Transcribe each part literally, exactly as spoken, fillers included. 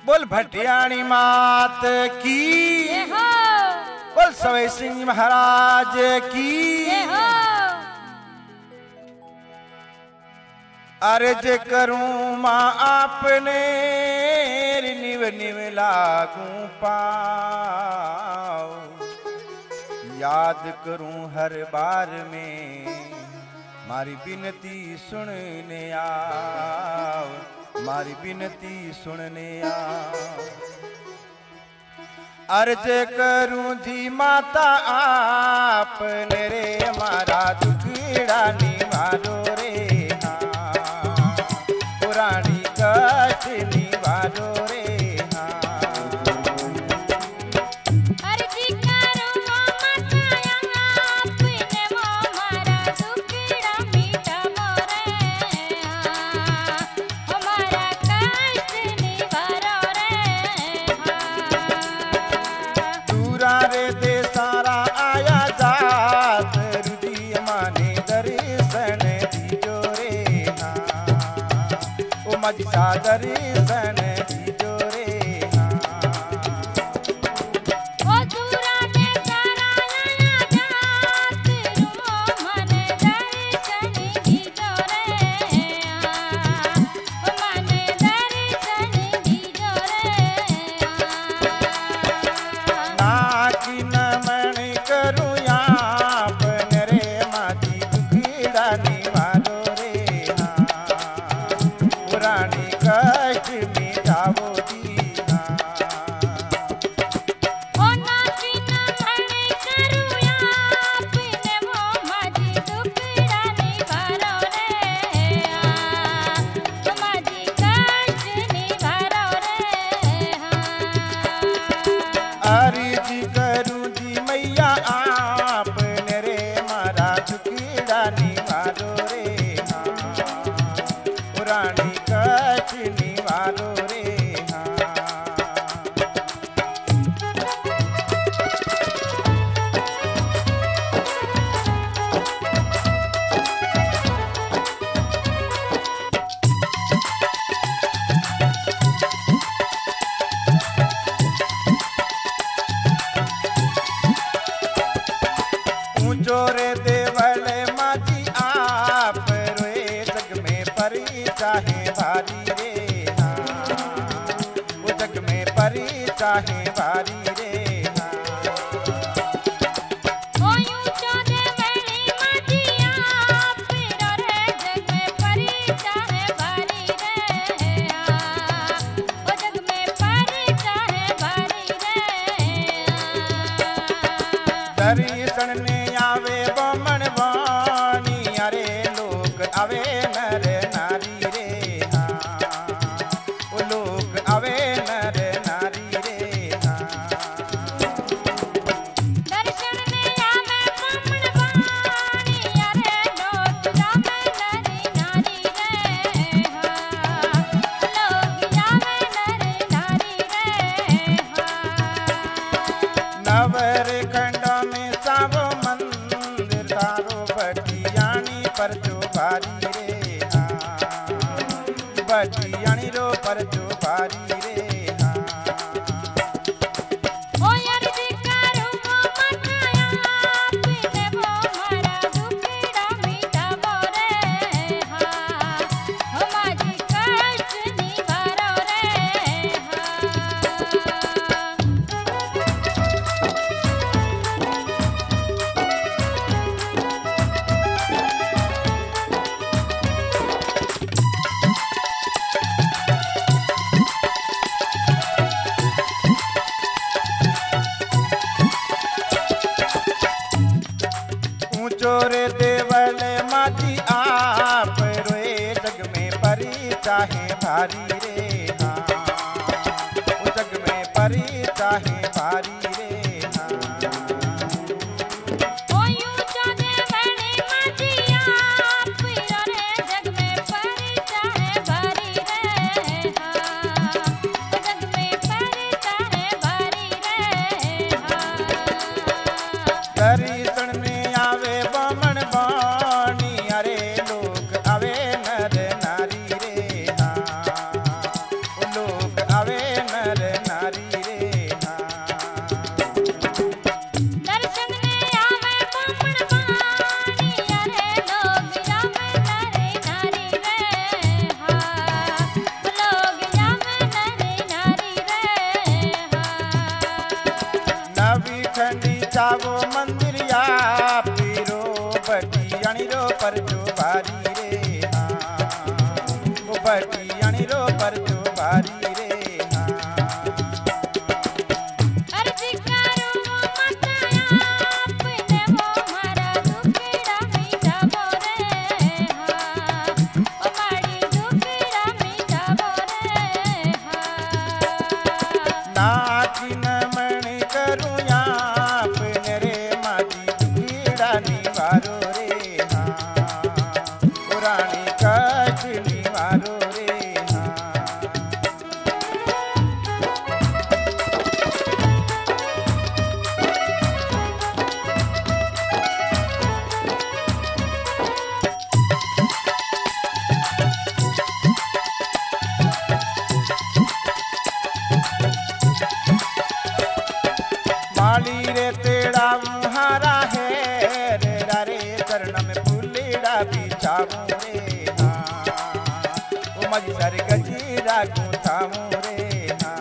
बोल भटियाणी मात की, बोल सवई सिंह महाराज की। अर्ज करूं मां आपने निव निव लागू पाओ, याद करूं हर बार में मारी बिनती सुनने आओ, मारी बिनती सुनने आओ। अर्ज करूं जी माता आपने रे मारा दुखड़ा निवारो रे, पुरानी कष्ट निवारो रे। दर्शन दीजो रे ओ दूरा दे सारा आया जात रो मन दर्शन दीजो रे, ओ मन दर्शन दीजो रे। ना कि नमन करूं आपने रे माती दुखड़ा निवारो रे, पुरानी कष्ट मिटावो दीना। ओ नाची नमन करूं आपने वो माजी दुखड़ा निवारो रे, ओ माजी कष्ट निवारो रे। अर्ज करूं जी मैया आपने रे मारा दुखड़ा निवारो रे, पुरानी कष्ट निवारो रे। ऊंचो रे देवल माजी आप रोए जग में परी चाहे भारी रे, वो जग में परी चाहे भारी रे। ओ ऊंचो देवली माजी आप रे जग में परी चाहे भारी रे, ओ जग में परी चाहे भारी रे। दर्शन ने आवे बमन वाणी अरे लोग आवे नर नारी रे, वो लोग आवे नर नारी रे। दर्शन ने आवे बमन वाणी अरे लोग आवे नर नारी रे, लोग आवे नर नारी रे। नवर खंड में सावो मंदिर तारो भटियाणी पर जो भारी रे, भटियाणी रो पर जो भारी रे। ओ अर्ज करूं वो मठाया आपने वो मारा दुखड़ा मिटावो रे, ओ माजी कष्ट निवारो रे। ऊंचो रे देवल माजी आप रोए जग में परी चाहे भारी रे, वो जग में परी चाहे भारी रे। ओ ऊंचो देवली माजी आप रे जग में परी चाहे भारी रे, ओ जग में परी चाहे भारी रे। दर्शन में आवे बमन वाणी अरे लोग आवे नर नारी रे, वो लोग आवे नर बिछाऊं रे हाँ ओ माझी सर गजरा गुथाऊं रे हाँ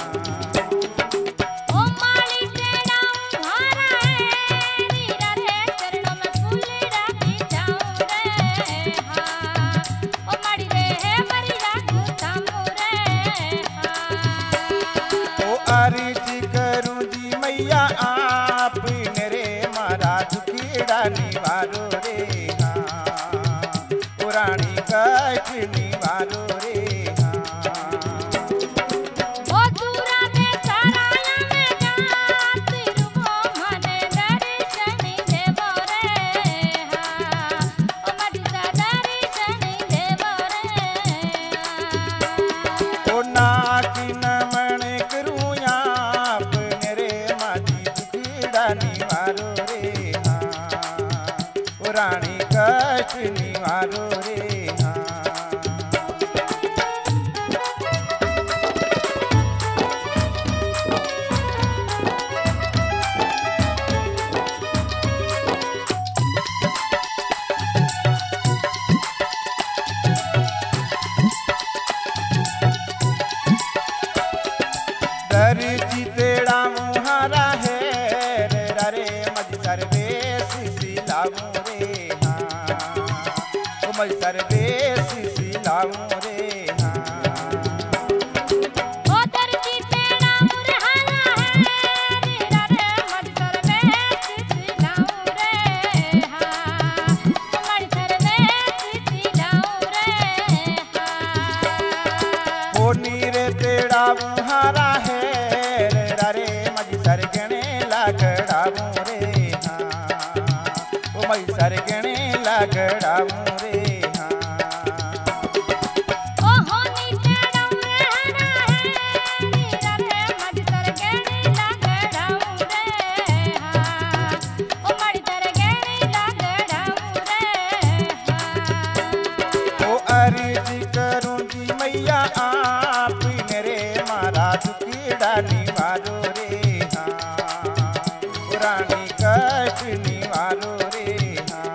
ओ माली तेरा उहारा है नीरा रे चरणों में फूलड़ा बिछाऊं रे हाँ ओ माड़ी रे है मरीरा गुथाऊं रे हाँ ओ अर्जी करूं जी मैया आप मेरे मारा दुखीड़ा निवारो रे हाँ पुरानी कष्ट निवारो रे हाँ ओ दूरा दे सराया में जात रुगो मने दर्शन देवो रे हाँ ओ मड़ी सा दर्शन देवो रे हाँ ओ नाकी नमन करूं आप मेरे माजी दुखीड़ा निवारो रे हाँ पुरानी कष्ट निवारो रे हाँ दर्जी तेरा मुहारा है रे रे मज सर्वेश सिलाऊं रे हाँ ओ मज सर्वेश सिलाऊं रे हाँ ओ दर्जी तेरा मुरहारा है नीरा रे मड़ सर्वेश सिलाऊं रे हाँ ओ मड़ सर्वेश सिलाऊं रे हाँ ओ नीरे तेरा मुहारा है रे रे मज सर गणे लागड़ाऊं रे हाँ ओ मज सर गणे लागड़ाऊं रे हाँ ओ होनी तेरा उहारा है नीरा रे मड़ सर्वेश लागड़ाऊं रे हाँ ओ मड़ सर्वेश लागड़ाऊं रे हाँ ओ अर्जी करूं जी मैया आप मेरे मारा दुखीड़ा निवारो रे हाँ पुरानी कष्ट निवारो रे हाँ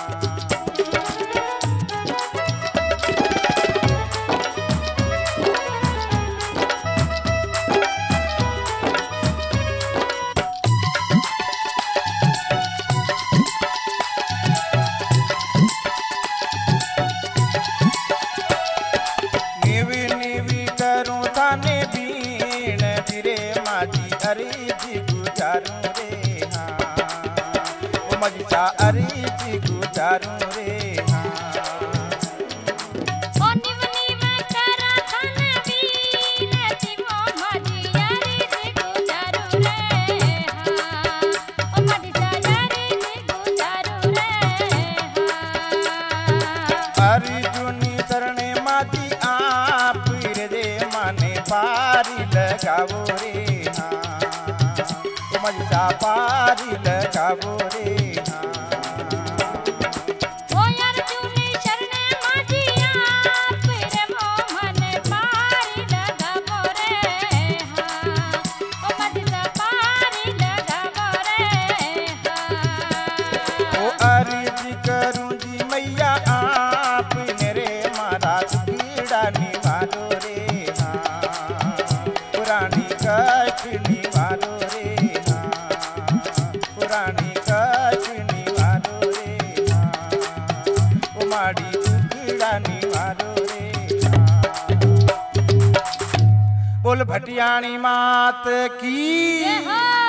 निवी निवी करूं थाने बीण फिरे माजी अर्जी गुजारूं रे हाँ ओ मजी सा अर्जी गुजारूं रे हाँ ओ निव निव करा थन बीन तिमो मजी यारी जी गुजारू रे हाँ ओ मजी सा यारी जी गुजारू रे हाँ अर्जुनी शरणे माती आप दे माने पारी लगावो रे हाँ ओ मजी सा पारी लगावो रे हाँ ओ अर्जुनी शरणे माजी आप रे मोहन पारी लगावो रे हाँ ओ मजी सा पारी लगावो रे हाँ ओ अर्जी करूं जी मैया आप मेरे मारा दुखीड़ा निवारो रे हाँ पुरानी कष्ट निवारो रे हाँ पुरानी कष्ट निवारो रे हाँ ओ माड़ी दुखीड़ा निवारो रे हाँ बोल भटियाणी मात की जय हो।